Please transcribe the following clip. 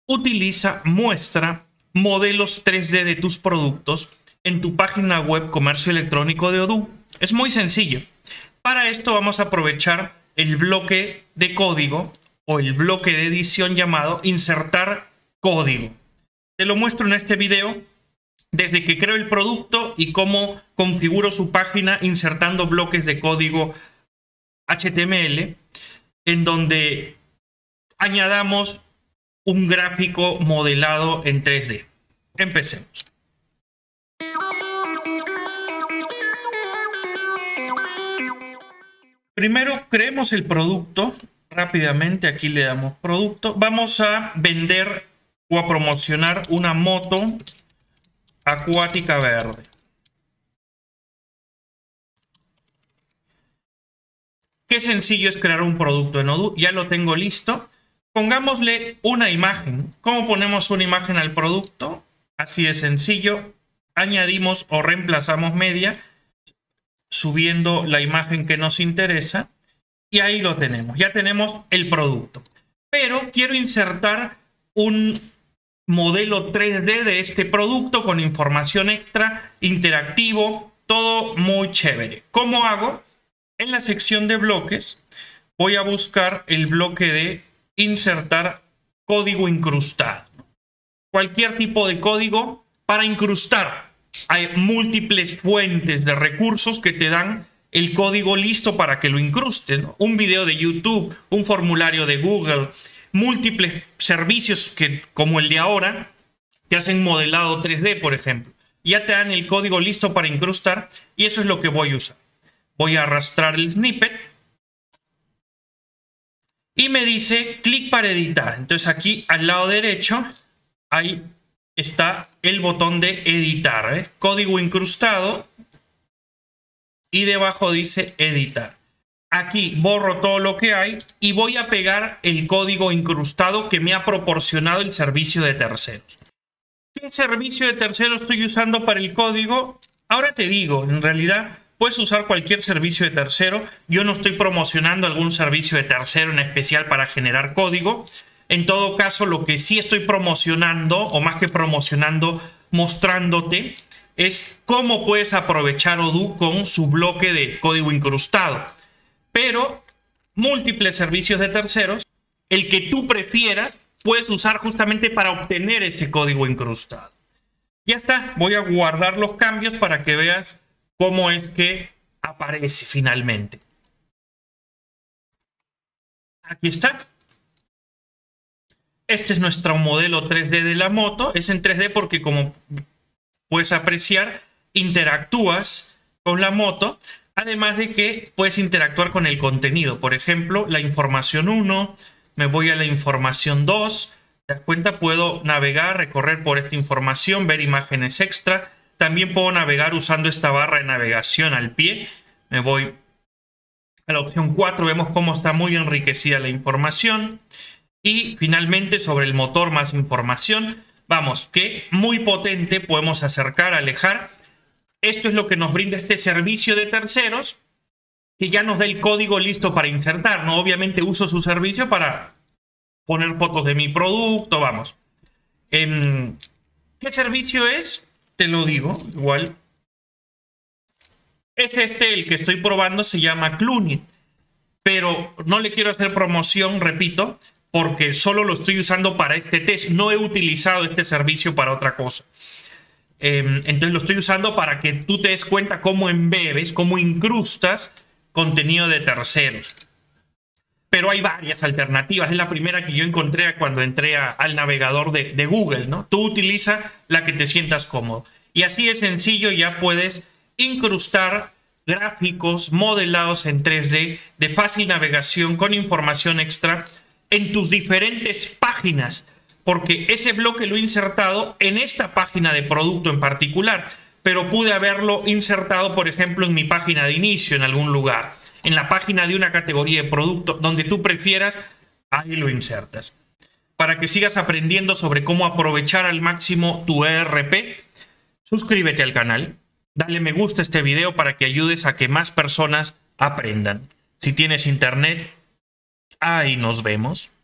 muestra modelos 3D de tus productos en tu página web comercio electrónico de Odoo. Es muy sencillo. Para esto vamos a aprovechar el bloque de código o el bloque de edición llamado insertar código. Te lo muestro en este video desde que creo el producto y cómo configuro su página insertando bloques de código HTML en donde añadamos un gráfico modelado en 3D. Empecemos. Primero creemos el producto. Rápidamente aquí le damos producto. Vamos a vender o a promocionar una moto acuática verde. Qué sencillo es crear un producto en Odoo. Ya lo tengo listo. Pongámosle una imagen. ¿Cómo ponemos una imagen al producto? Así de sencillo. Añadimos o reemplazamos media, subiendo la imagen que nos interesa. Y ahí lo tenemos. Ya tenemos el producto. Pero quiero insertar un modelo 3D de este producto con información extra, interactivo, todo muy chévere. ¿Cómo hago? En la sección de bloques voy a buscar el bloque de insertar código incrustado. Cualquier tipo de código para incrustar. Hay múltiples fuentes de recursos que te dan el código listo para que lo incrusten, ¿no? Un video de YouTube, un formulario de Google, múltiples servicios que, como el de ahora, te hacen modelado 3D, por ejemplo. Ya te dan el código listo para incrustar y eso es lo que voy a usar. Voy a arrastrar el snippet y me dice clic para editar. Entonces aquí al lado derecho, ahí está el botón de editar, ¿eh? Código incrustado y debajo dice editar. Aquí borro todo lo que hay y voy a pegar el código incrustado que me ha proporcionado el servicio de terceros. ¿Qué servicio de terceros estoy usando para el código? Ahora te digo, en realidad puedes usar cualquier servicio de tercero. Yo no estoy promocionando algún servicio de tercero en especial para generar código. En todo caso, lo que sí estoy promocionando, o más que promocionando, mostrándote, es cómo puedes aprovechar Odoo con su bloque de código incrustado. Pero múltiples servicios de terceros, el que tú prefieras, puedes usar justamente para obtener ese código incrustado. Ya está, voy a guardar los cambios para que veas cómo es que aparece finalmente. Aquí está. Este es nuestro modelo 3D de la moto. Es en 3D porque, como puedes apreciar, interactúas con la moto. Además de que puedes interactuar con el contenido. Por ejemplo, la información 1. Me voy a la información 2. ¿Te das cuenta? Puedo navegar, recorrer por esta información, ver imágenes extra. También puedo navegar usando esta barra de navegación al pie. Me voy a la opción 4. Vemos cómo está muy enriquecida la información. Y finalmente sobre el motor más información. Vamos, que muy potente. Podemos acercar, alejar. Esto es lo que nos brinda este servicio de terceros, que ya nos da el código listo para insertar, ¿no? Obviamente uso su servicio para poner fotos de mi producto, vamos. ¿Qué servicio es? Te lo digo, igual. Es este el que estoy probando, se llama Cluny. Pero no le quiero hacer promoción, repito, porque solo lo estoy usando para este test. No he utilizado este servicio para otra cosa. Entonces lo estoy usando para que tú te des cuenta cómo embebes, cómo incrustas contenido de terceros. Pero hay varias alternativas. Es la primera que yo encontré cuando entré al navegador de Google, ¿no? Tú utiliza la que te sientas cómodo. Y así de sencillo ya puedes incrustar gráficos modelados en 3D de fácil navegación con información extra en tus diferentes páginas. Porque ese bloque lo he insertado en esta página de producto en particular, pero pude haberlo insertado, por ejemplo, en mi página de inicio en algún lugar, en la página de una categoría de producto, donde tú prefieras, ahí lo insertas. Para que sigas aprendiendo sobre cómo aprovechar al máximo tu ERP, suscríbete al canal, dale me gusta a este video para que ayudes a que más personas aprendan. Si tienes internet, ahí nos vemos.